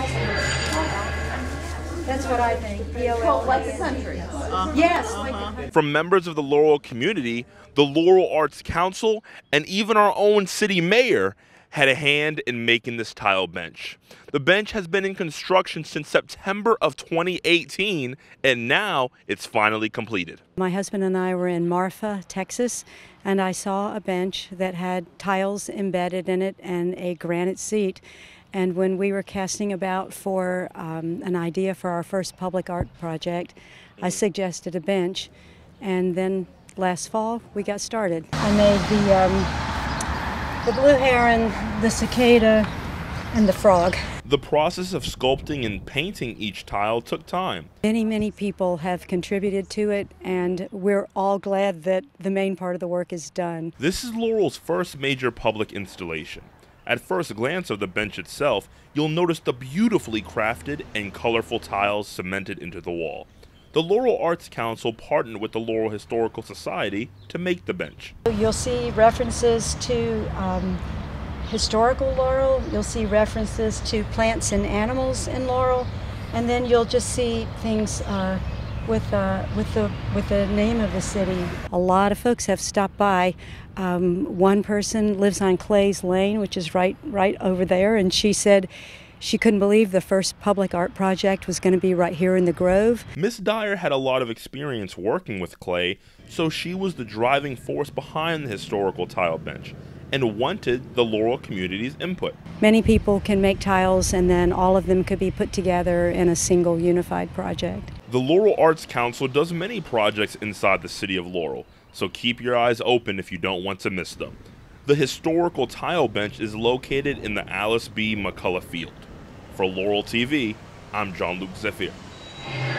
That's what I think. Like the country. Yes. Like the country. From members of the Laurel community, the Laurel Arts Council, and even our own city mayor had a hand in making this tile bench. The bench has been in construction since September of 2018, and now it's finally completed. My husband and I were in Marfa, Texas, and I saw a bench that had tiles embedded in it and a granite seat. And when we were casting about for an idea for our first public art project, I suggested a bench, and then last fall we got started. I made the blue heron, the cicada, and the frog. The process of sculpting and painting each tile took time. Many people have contributed to it, and we're all glad that the main part of the work is done. This is Laurel's first major public installation. At first glance of the bench itself, you'll notice the beautifully crafted and colorful tiles cemented into the wall. The Laurel Arts Council partnered with the Laurel Historical Society to make the bench. You'll see references to historical Laurel, you'll see references to plants and animals in Laurel, and then you'll just see things with the name of the city. A lot of folks have stopped by. One person lives on Clay's Lane, which is right over there, and she said she couldn't believe the first public art project was going to be right here in the Grove. Miss Dyer had a lot of experience working with clay, so she was the driving force behind the historical tile bench and wanted the Laurel community's input. Many people can make tiles, and then all of them could be put together in a single unified project. The Laurel Arts Council does many projects inside the city of Laurel, so keep your eyes open if you don't want to miss them. The historical tile bench is located in the Alice B. McCullough Field. For Laurel TV, I'm John Luke Zephyr.